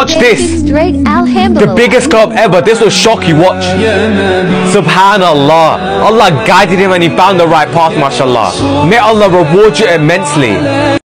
Watch this. The biggest club ever. This will shock you. Watch. Subhanallah. Allah guided him and he found the right path, mashallah. May Allah reward you immensely.